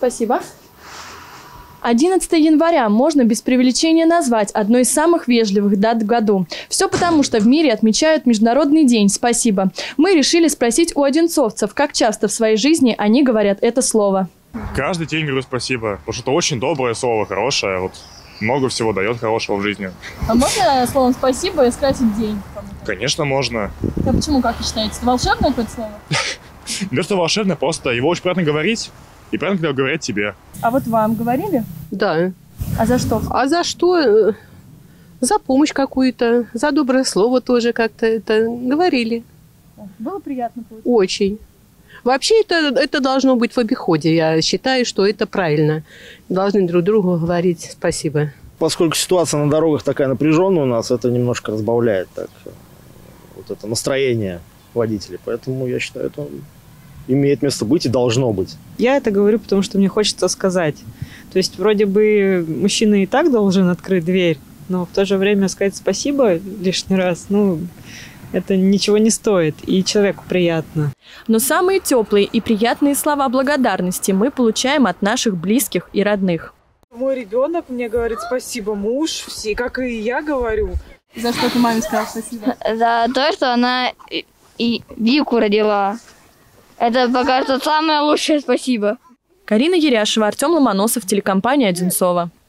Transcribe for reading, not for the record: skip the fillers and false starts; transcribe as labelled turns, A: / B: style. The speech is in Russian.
A: Спасибо. 11 января можно без преувеличения назвать одной из самых вежливых дат в году. Все потому, что в мире отмечают Международный день «Спасибо». Мы решили спросить у одинцовцев, как часто в своей жизни они говорят это слово.
B: Каждый день говорю спасибо, потому что это очень доброе слово, хорошее. Вот много всего дает хорошего в жизни.
A: А можно словом «спасибо» и скрасить день?
B: Конечно, можно.
A: А почему, как вы считаете, это волшебное какое-то слово?
B: Не что волшебное, просто его очень приятно говорить. И правильно, когда говорят тебе.
A: А вот вам говорили?
C: Да.
A: А за что?
C: А за что? За помощь какую-то, за доброе слово тоже как-то это говорили.
A: Было приятно получить?
C: Очень. Вообще это должно быть в обиходе. Я считаю, что это правильно. Должны друг другу говорить спасибо.
D: Поскольку ситуация на дорогах такая напряженная у нас, это немножко разбавляет так, вот это настроение водителей. Поэтому я считаю, это имеет место быть и должно быть.
E: Я это говорю, потому что мне хочется сказать. То есть вроде бы мужчина и так должен открыть дверь, но в то же время сказать спасибо лишний раз, это ничего не стоит, и человеку приятно.
A: Но самые теплые и приятные слова благодарности мы получаем от наших близких и родных.
F: Мой ребенок мне говорит спасибо, муж, все, как и я говорю.
A: За что ты маме сказала спасибо?
G: За то, что она и Вику родила. Это пока что самое лучшее спасибо.
A: Карина Еряшева, Артем Ломоносов, телекомпания «Одинцово».